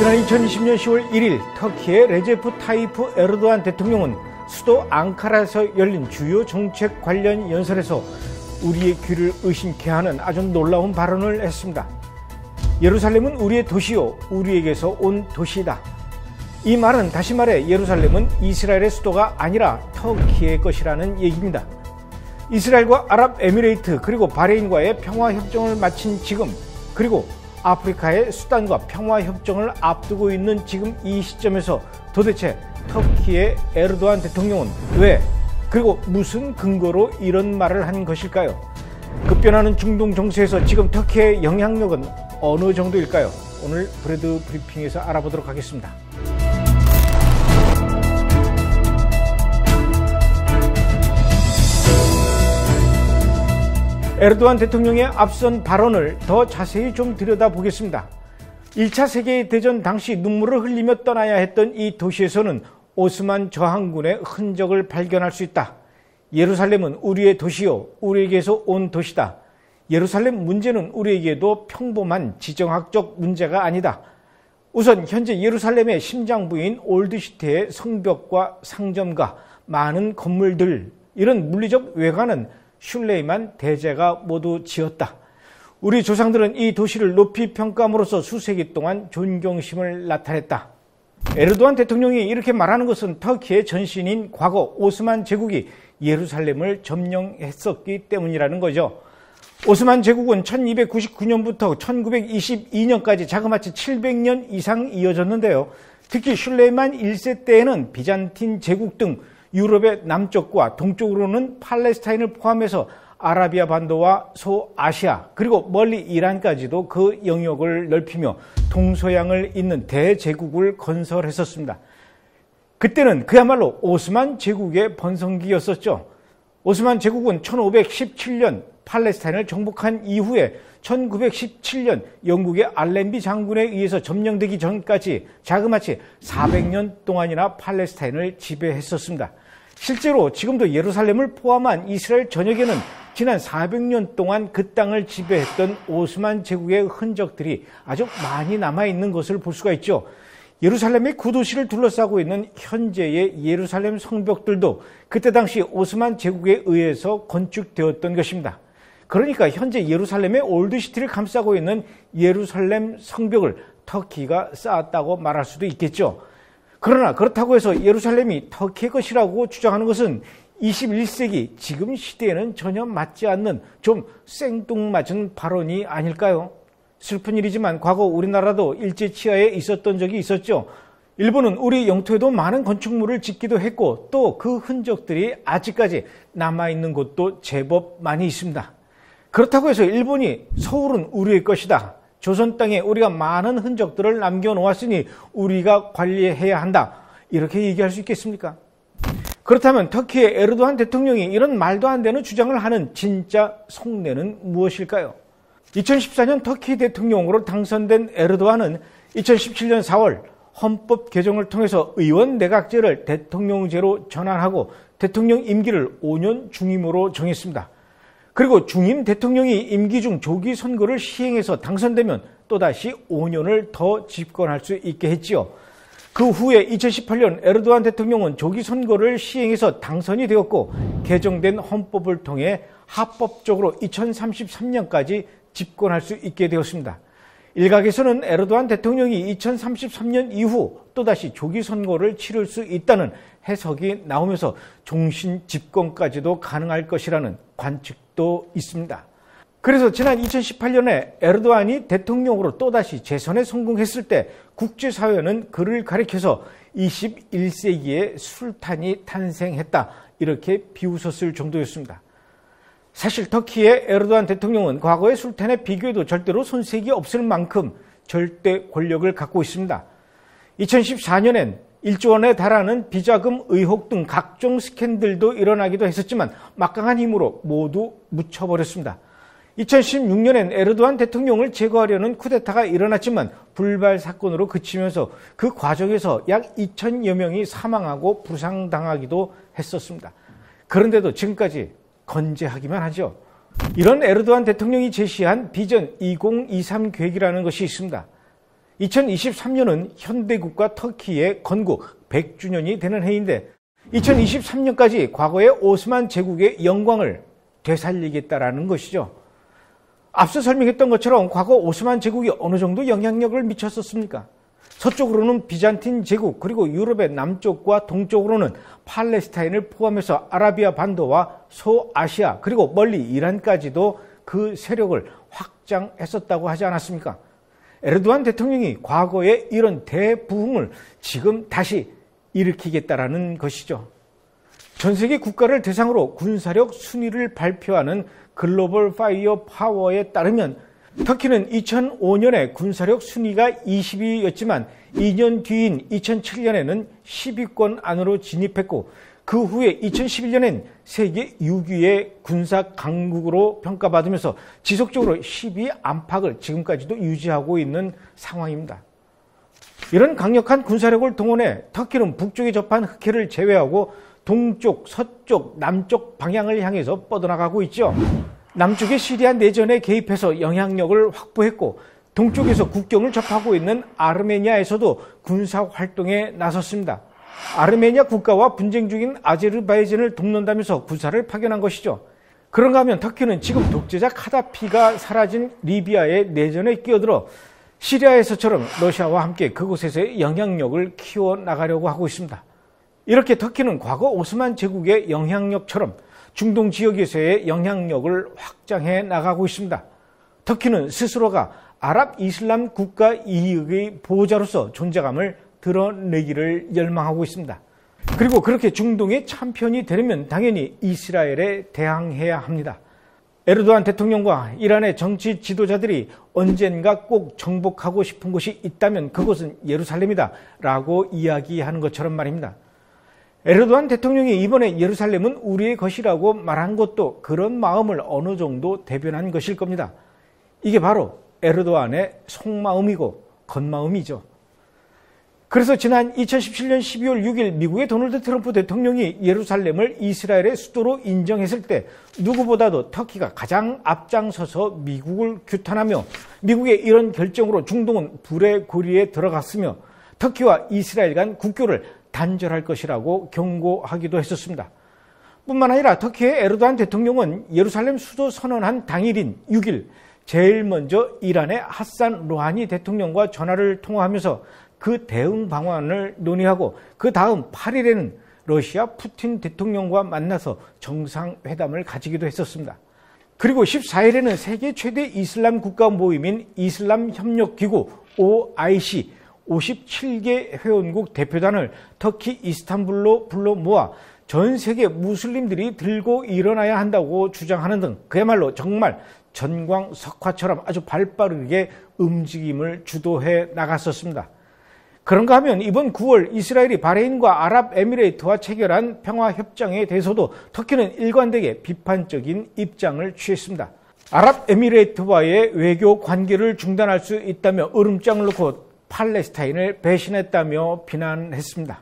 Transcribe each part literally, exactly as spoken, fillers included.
지난 이천이십 년 시월 일일 터키의 레제프 타이프 에르도안 대통령은 수도 앙카라에서 열린 주요 정책 관련 연설에서 우리의 귀를 의심케 하는 아주 놀라운 발언을 했습니다. 예루살렘은 우리의 도시요 우리에게서 온 도시이다. 이 말은 다시 말해 예루살렘은 이스라엘의 수도가 아니라 터키의 것이라는 얘기입니다. 이스라엘과 아랍에미레이트 그리고 바레인과의 평화협정을 마친 지금, 그리고 아프리카의 수단과 평화협정을 앞두고 있는 지금 이 시점에서 도대체 터키의 에르도안 대통령은 왜, 그리고 무슨 근거로 이런 말을 한 것일까요? 급변하는 중동 정세에서 지금 터키의 영향력은 어느 정도일까요? 오늘 브레드 브리핑에서 알아보도록 하겠습니다. 에르도안 대통령의 앞선 발언을 더 자세히 좀 들여다보겠습니다. 일 차 세계대전 당시 눈물을 흘리며 떠나야 했던 이 도시에서는 오스만 저항군의 흔적을 발견할 수 있다. 예루살렘은 우리의 도시요 우리에게서 온 도시다. 예루살렘 문제는 우리에게도 평범한 지정학적 문제가 아니다. 우선 현재 예루살렘의 심장부인 올드시티의 성벽과 상점과 많은 건물들, 이런 물리적 외관은 슐레이만 대제가 모두 지었다. 우리 조상들은 이 도시를 높이 평가함으로써 수세기 동안 존경심을 나타냈다. 에르도안 대통령이 이렇게 말하는 것은 터키의 전신인 과거 오스만 제국이 예루살렘을 점령했었기 때문이라는 거죠. 오스만 제국은 천이백구십구 년부터 천구백이십이 년까지 자그마치 칠백 년 이상 이어졌는데요. 특히 슐레이만 일 세 때에는 비잔틴 제국 등 유럽의 남쪽과 동쪽으로는 팔레스타인을 포함해서 아라비아 반도와 소아시아 그리고 멀리 이란까지도 그 영역을 넓히며 동서양을 잇는 대제국을 건설했었습니다. 그때는 그야말로 오스만 제국의 번성기였었죠. 오스만 제국은 천오백십칠 년 팔레스타인을 정복한 이후에 천구백십칠 년 영국의 알렌비 장군에 의해서 점령되기 전까지 자그마치 사백 년 동안이나 팔레스타인을 지배했었습니다. 실제로 지금도 예루살렘을 포함한 이스라엘 전역에는 지난 사백 년 동안 그 땅을 지배했던 오스만 제국의 흔적들이 아주 많이 남아있는 것을 볼 수가 있죠. 예루살렘의 구도시를 둘러싸고 있는 현재의 예루살렘 성벽들도 그때 당시 오스만 제국에 의해서 건축되었던 것입니다. 그러니까 현재 예루살렘의 올드시티를 감싸고 있는 예루살렘 성벽을 터키가 쌓았다고 말할 수도 있겠죠. 그러나 그렇다고 해서 예루살렘이 터키의 것이라고 주장하는 것은 이십일 세기 지금 시대에는 전혀 맞지 않는 좀 생뚱맞은 발언이 아닐까요? 슬픈 일이지만 과거 우리나라도 일제치하에 있었던 적이 있었죠. 일본은 우리 영토에도 많은 건축물을 짓기도 했고 또 그 흔적들이 아직까지 남아있는 곳도 제법 많이 있습니다. 그렇다고 해서 일본이 서울은 우리의 것이다, 조선 땅에 우리가 많은 흔적들을 남겨놓았으니 우리가 관리해야 한다, 이렇게 얘기할 수 있겠습니까? 그렇다면 터키의 에르도안 대통령이 이런 말도 안 되는 주장을 하는 진짜 속내는 무엇일까요? 이천십사 년 터키 대통령으로 당선된 에르도안은 이천십칠 년 사월 헌법 개정을 통해서 의원 내각제를 대통령제로 전환하고 대통령 임기를 오 년 중임으로 정했습니다. 그리고 중임 대통령이 임기 중 조기 선거를 시행해서 당선되면 또다시 오 년을 더 집권할 수 있게 했지요. 그 후에 이천십팔 년 에르도안 대통령은 조기 선거를 시행해서 당선이 되었고 개정된 헌법을 통해 합법적으로 이천삼십삼 년까지 집권할 수 있게 되었습니다. 일각에서는 에르도안 대통령이 이천삼십삼 년 이후 또다시 조기 선거를 치를 수 있다는 해석이 나오면서 종신 집권까지도 가능할 것이라는 관측도 있습니다. 그래서 지난 이천십팔 년에 에르도안이 대통령으로 또다시 재선에 성공했을 때 국제사회는 그를 가리켜서 이십일 세기의 술탄이 탄생했다, 이렇게 비웃었을 정도였습니다. 사실 터키의 에르도안 대통령은 과거의 술탄에 비교해도 절대로 손색이 없을 만큼 절대 권력을 갖고 있습니다. 이천십사 년엔 일조 원에 달하는 비자금 의혹 등 각종 스캔들도 일어나기도 했었지만 막강한 힘으로 모두 묻혀버렸습니다. 이천십육 년엔 에르도안 대통령을 제거하려는 쿠데타가 일어났지만 불발 사건으로 그치면서 그 과정에서 약 이천여 명이 사망하고 부상당하기도 했었습니다. 그런데도 지금까지 건재하기만 하죠. 이런 에르도안 대통령이 제시한 비전 이천이십삼 계획이라는 것이 있습니다. 이천이십삼 년은 현대국가 터키의 건국 백 주년이 되는 해인데 이천이십삼 년까지 과거의 오스만 제국의 영광을 되살리겠다라는 것이죠. 앞서 설명했던 것처럼 과거 오스만 제국이 어느 정도 영향력을 미쳤었습니까? 서쪽으로는 비잔틴 제국, 그리고 유럽의 남쪽과 동쪽으로는 팔레스타인을 포함해서 아라비아 반도와 소아시아, 그리고 멀리 이란까지도 그 세력을 확장했었다고 하지 않았습니까? 에르도안 대통령이 과거의 이런 대부흥을 지금 다시 일으키겠다라는 것이죠. 전 세계 국가를 대상으로 군사력 순위를 발표하는 글로벌 파이어 파워에 따르면 터키는 이천오 년에 군사력 순위가 이십 위였지만 이 년 뒤인 이천칠 년에는 십 위권 안으로 진입했고 그 후에 이천십일 년엔 세계 육 위의 군사 강국으로 평가받으면서 지속적으로 십 위 안팎을 지금까지도 유지하고 있는 상황입니다. 이런 강력한 군사력을 동원해 터키는 북쪽에 접한 흑해를 제외하고 동쪽, 서쪽, 남쪽 방향을 향해서 뻗어나가고 있죠. 남쪽의 시리아 내전에 개입해서 영향력을 확보했고 동쪽에서 국경을 접하고 있는 아르메니아에서도 군사 활동에 나섰습니다. 아르메니아 국가와 분쟁 중인 아제르바이잔을 돕는다면서 군사를 파견한 것이죠. 그런가 하면 터키는 지금 독재자 카다피가 사라진 리비아의 내전에 끼어들어 시리아에서처럼 러시아와 함께 그곳에서의 영향력을 키워나가려고 하고 있습니다. 이렇게 터키는 과거 오스만 제국의 영향력처럼 중동 지역에서의 영향력을 확장해 나가고 있습니다. 터키는 스스로가 아랍 이슬람 국가 이익의 보호자로서 존재감을 드러내기를 열망하고 있습니다. 그리고 그렇게 중동의 챔피언이 되려면 당연히 이스라엘에 대항해야 합니다. 에르도안 대통령과 이란의 정치 지도자들이 언젠가 꼭 정복하고 싶은 곳이 있다면 그곳은 예루살렘이다 라고 이야기하는 것처럼 말입니다. 에르도안 대통령이 이번에 예루살렘은 우리의 것이라고 말한 것도 그런 마음을 어느 정도 대변한 것일 겁니다. 이게 바로 에르도안의 속마음이고 겉마음이죠. 그래서 지난 이천십칠 년 십이월 육일 미국의 도널드 트럼프 대통령이 예루살렘을 이스라엘의 수도로 인정했을 때 누구보다도 터키가 가장 앞장서서 미국을 규탄하며 미국의 이런 결정으로 중동은 불의 고리에 들어갔으며 터키와 이스라엘 간 국교를 단절할 것이라고 경고하기도 했었습니다. 뿐만 아니라 터키의 에르도안 대통령은 예루살렘 수도 선언한 당일인 육일 제일 먼저 이란의 하산 로하니 대통령과 전화를 통화하면서 그 대응 방안을 논의하고 그 다음 팔일에는 러시아 푸틴 대통령과 만나서 정상회담을 가지기도 했었습니다. 그리고 십사일에는 세계 최대 이슬람 국가 모임인 이슬람협력기구 오아이씨 오십칠 개 회원국 대표단을 터키 이스탄불로 불러 모아 전 세계 무슬림들이 들고 일어나야 한다고 주장하는 등 그야말로 정말 전광석화처럼 아주 발빠르게 움직임을 주도해 나갔었습니다. 그런가 하면 이번 구월 이스라엘이 바레인과 아랍에미레이트와 체결한 평화협정에 대해서도 터키는 일관되게 비판적인 입장을 취했습니다. 아랍에미레이트와의 외교 관계를 중단할 수 있다며 으름장을 놓고 팔레스타인을 배신했다며 비난했습니다.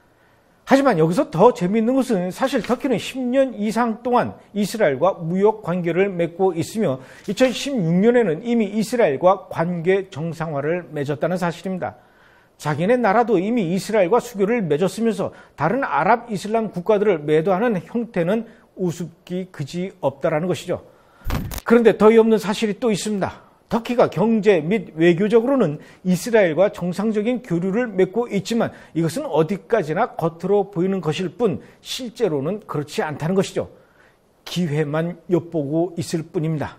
하지만 여기서 더 재미있는 것은 사실 터키는 십 년 이상 동안 이스라엘과 무역 관계를 맺고 있으며 이천십육 년에는 이미 이스라엘과 관계 정상화를 맺었다는 사실입니다. 자기네 나라도 이미 이스라엘과 수교를 맺었으면서 다른 아랍 이슬람 국가들을 매도하는 형태는 우습기 그지 없다라는 것이죠. 그런데 더 없는 사실이 또 있습니다. 터키가 경제 및 외교적으로는 이스라엘과 정상적인 교류를 맺고 있지만 이것은 어디까지나 겉으로 보이는 것일 뿐 실제로는 그렇지 않다는 것이죠. 기회만 엿보고 있을 뿐입니다.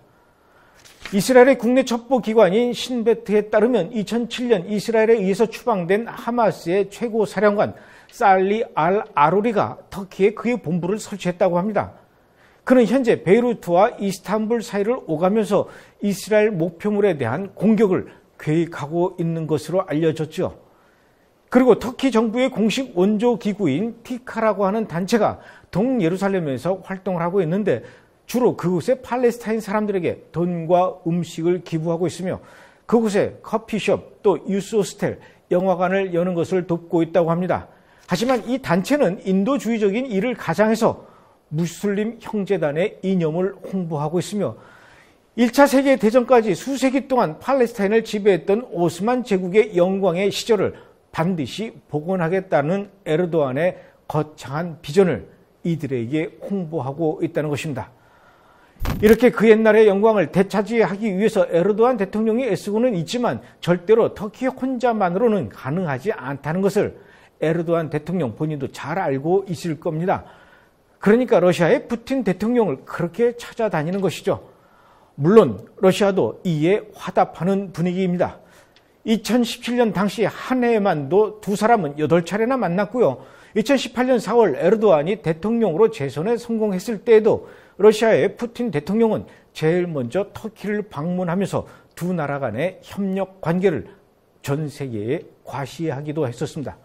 이스라엘의 국내 첩보기관인 신베트에 따르면 이천칠 년 이스라엘에 의해서 추방된 하마스의 최고 사령관 살리 알 아루리가 터키에 그의 본부를 설치했다고 합니다. 그는 현재 베이루트와 이스탄불 사이를 오가면서 이스라엘 목표물에 대한 공격을 계획하고 있는 것으로 알려졌죠. 그리고 터키 정부의 공식 원조 기구인 티카라고 하는 단체가 동예루살렘에서 활동을 하고 있는데 주로 그곳의 팔레스타인 사람들에게 돈과 음식을 기부하고 있으며 그곳에 커피숍 또 유스호스텔, 영화관을 여는 것을 돕고 있다고 합니다. 하지만 이 단체는 인도주의적인 일을 가장해서 무슬림 형제단의 이념을 홍보하고 있으며 일 차 세계대전까지 수세기 동안 팔레스타인을 지배했던 오스만 제국의 영광의 시절을 반드시 복원하겠다는 에르도안의 거창한 비전을 이들에게 홍보하고 있다는 것입니다. 이렇게 그 옛날의 영광을 되찾이하기 위해서 에르도안 대통령이 애쓰고는 있지만 절대로 터키 혼자만으로는 가능하지 않다는 것을 에르도안 대통령 본인도 잘 알고 있을 겁니다. 그러니까 러시아의 푸틴 대통령을 그렇게 찾아다니는 것이죠. 물론 러시아도 이에 화답하는 분위기입니다. 이천십칠 년 당시 한 해에만도 두 사람은 여덟 차례나 만났고요. 이천십팔 년 사월 에르도안이 대통령으로 재선에 성공했을 때에도 러시아의 푸틴 대통령은 제일 먼저 터키를 방문하면서 두 나라 간의 협력 관계를 전 세계에 과시하기도 했었습니다.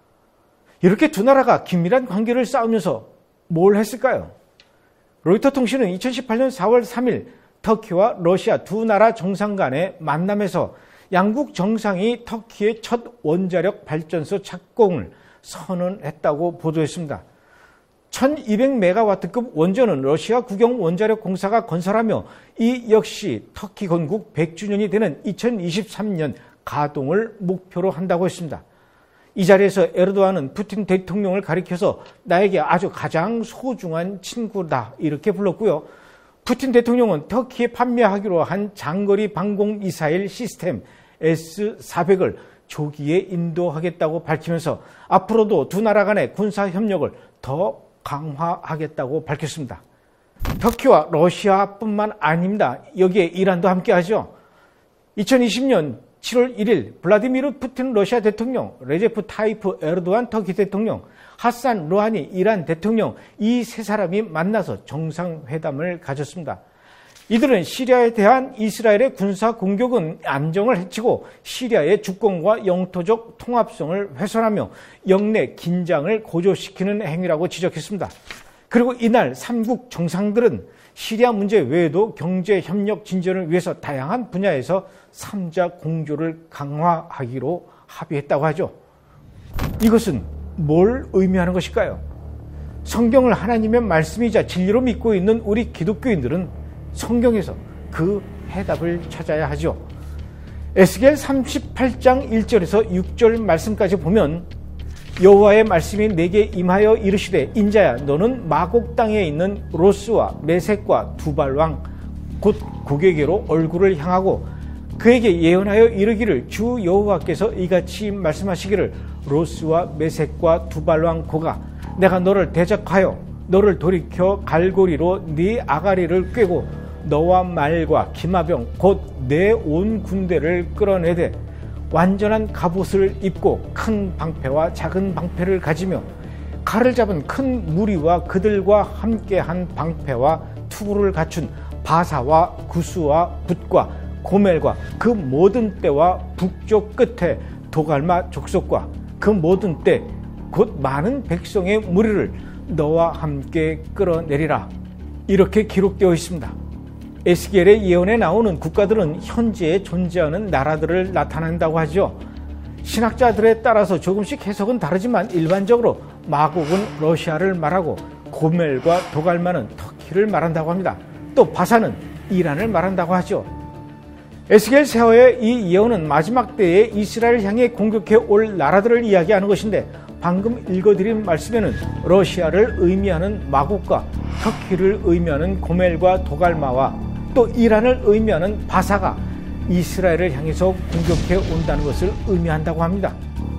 이렇게 두 나라가 긴밀한 관계를 쌓으면서 뭘 했을까요? 로이터 통신은 이천십팔 년 사월 삼일 터키와 러시아 두 나라 정상 간의 만남에서 양국 정상이 터키의 첫 원자력 발전소 착공을 선언했다고 보도했습니다. 천이백 메가와트급 원전은 러시아 국영 원자력 공사가 건설하며 이 역시 터키 건국 백 주년이 되는 이천이십삼 년 가동을 목표로 한다고 했습니다. 이 자리에서 에르도안은 푸틴 대통령을 가리켜서 나에게 아주 가장 소중한 친구다 이렇게 불렀고요. 푸틴 대통령은 터키에 판매하기로 한 장거리 방공 미사일 시스템 에스 사백을 조기에 인도하겠다고 밝히면서 앞으로도 두 나라 간의 군사 협력을 더 강화하겠다고 밝혔습니다. 터키와 러시아뿐만 아닙니다. 여기에 이란도 함께하죠. 이천이십 년 칠월 일일 블라디미르 푸틴 러시아 대통령, 레제프 타이프 에르도안 터키 대통령, 하산 루하니 이란 대통령 이 세 사람이 만나서 정상회담을 가졌습니다. 이들은 시리아에 대한 이스라엘의 군사 공격은 안정을 해치고 시리아의 주권과 영토적 통합성을 훼손하며 영내 긴장을 고조시키는 행위라고 지적했습니다. 그리고 이날 삼국 정상들은 시리아 문제 외에도 경제 협력 진전을 위해서 다양한 분야에서 삼자 공조를 강화하기로 합의했다고 하죠. 이것은 뭘 의미하는 것일까요? 성경을 하나님의 말씀이자 진리로 믿고 있는 우리 기독교인들은 성경에서 그 해답을 찾아야 하죠. 에스겔 삼십팔 장 일 절에서 육 절 말씀까지 보면 여호와의 말씀이 내게 임하여 이르시되 인자야 너는 마곡 땅에 있는 로스와 메섹과 두발왕 곧 고개계로 얼굴을 향하고 그에게 예언하여 이르기를 주 여호와께서 이같이 말씀하시기를 로스와 메섹과 두발왕 고가 내가 너를 대적하여 너를 돌이켜 갈고리로 네 아가리를 꿰고 너와 말과 기마병 곧 내 온 군대를 끌어내되 완전한 갑옷을 입고 큰 방패와 작은 방패를 가지며 칼을 잡은 큰 무리와 그들과 함께한 방패와 투구를 갖춘 바사와 구수와 붓과 고멜과 그 모든 떼와 북쪽 끝에 도갈마 족속과 그 모든 떼 곧 많은 백성의 무리를 너와 함께 끌어내리라. 이렇게 기록되어 있습니다. 에스겔의 예언에 나오는 국가들은 현재에 존재하는 나라들을 나타낸다고 하죠. 신학자들에 따라서 조금씩 해석은 다르지만 일반적으로 마곡은 러시아를 말하고 고멜과 도갈마는 터키를 말한다고 합니다. 또 바사는 이란을 말한다고 하죠. 에스겔 세어의 이 예언은 마지막 때에 이스라엘을 향해 공격해 올 나라들을 이야기하는 것인데 방금 읽어드린 말씀에는 러시아를 의미하는 마곡과 터키를 의미하는 고멜과 도갈마와 또 이란을 의미하는 바사가 이스라엘을 향해서 공격해 온다는 것을 의미한다고 합니다.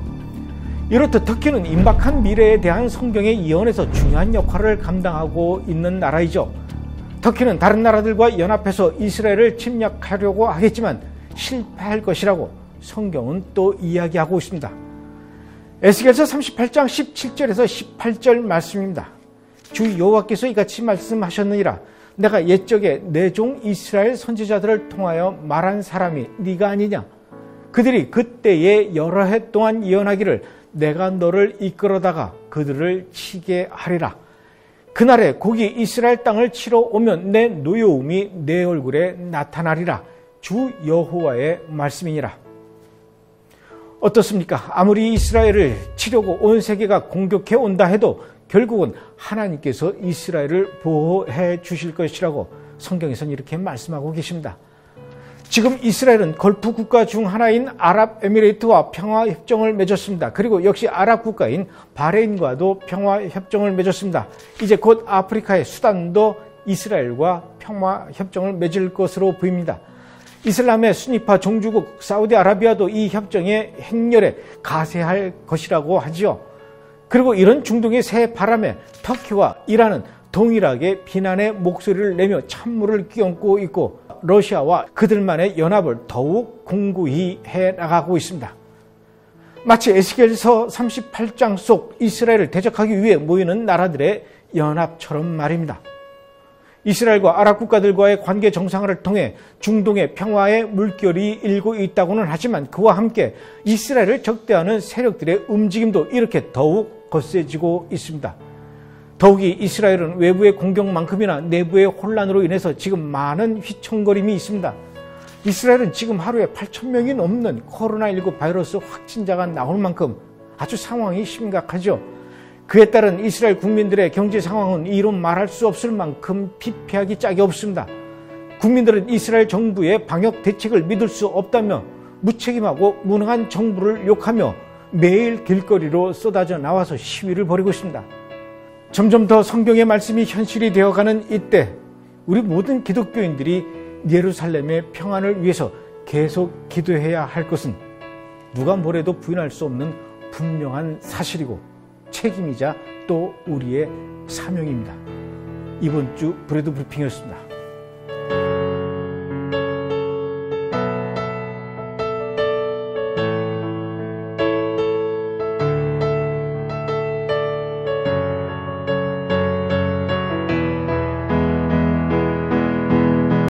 이렇듯 터키는 임박한 미래에 대한 성경의 예언에서 중요한 역할을 감당하고 있는 나라이죠. 터키는 다른 나라들과 연합해서 이스라엘을 침략하려고 하겠지만 실패할 것이라고 성경은 또 이야기하고 있습니다. 에스겔서 삼십팔 장 십칠 절에서 십팔 절 말씀입니다. 주 여호와께서 이같이 말씀하셨느니라. 내가 옛적에 내 종 이스라엘 선지자들을 통하여 말한 사람이 네가 아니냐. 그들이 그때에 여러 해 동안 예언하기를 내가 너를 이끌어다가 그들을 치게 하리라. 그날에 고기 이스라엘 땅을 치러 오면 내 노여움이 내 얼굴에 나타나리라. 주 여호와의 말씀이니라. 어떻습니까? 아무리 이스라엘을 치려고 온 세계가 공격해 온다 해도 결국은 하나님께서 이스라엘을 보호해 주실 것이라고 성경에서는 이렇게 말씀하고 계십니다. 지금 이스라엘은 걸프 국가 중 하나인 아랍에미레이트와 평화협정을 맺었습니다. 그리고 역시 아랍 국가인 바레인과도 평화협정을 맺었습니다. 이제 곧 아프리카의 수단도 이스라엘과 평화협정을 맺을 것으로 보입니다. 이슬람의 순위파 종주국 사우디아라비아도 이 협정의 행렬에 가세할 것이라고 하지요. 그리고 이런 중동의 새 바람에 터키와 이란은 동일하게 비난의 목소리를 내며 찬물을 끼얹고 있고 러시아와 그들만의 연합을 더욱 공고히 해나가고 있습니다. 마치 에스겔서 삼십팔 장 속 이스라엘을 대적하기 위해 모이는 나라들의 연합처럼 말입니다. 이스라엘과 아랍 국가들과의 관계 정상화를 통해 중동의 평화의 물결이 일고 있다고는 하지만 그와 함께 이스라엘을 적대하는 세력들의 움직임도 이렇게 더욱 거세지고 있습니다. 더욱이 이스라엘은 외부의 공격만큼이나 내부의 혼란으로 인해서 지금 많은 휘청거림이 있습니다. 이스라엘은 지금 하루에 팔천 명이 넘는 코로나십구 바이러스 확진자가 나올 만큼 아주 상황이 심각하죠. 그에 따른 이스라엘 국민들의 경제 상황은 이루 말할 수 없을 만큼 피폐하기 짝이 없습니다. 국민들은 이스라엘 정부의 방역 대책을 믿을 수 없다며 무책임하고 무능한 정부를 욕하며 매일 길거리로 쏟아져 나와서 시위를 벌이고 있습니다. 점점 더 성경의 말씀이 현실이 되어가는 이때 우리 모든 기독교인들이 예루살렘의 평안을 위해서 계속 기도해야 할 것은 누가 뭐래도 부인할 수 없는 분명한 사실이고 책임이자 또 우리의 사명입니다. 이번 주 브레드 브리핑이었습니다.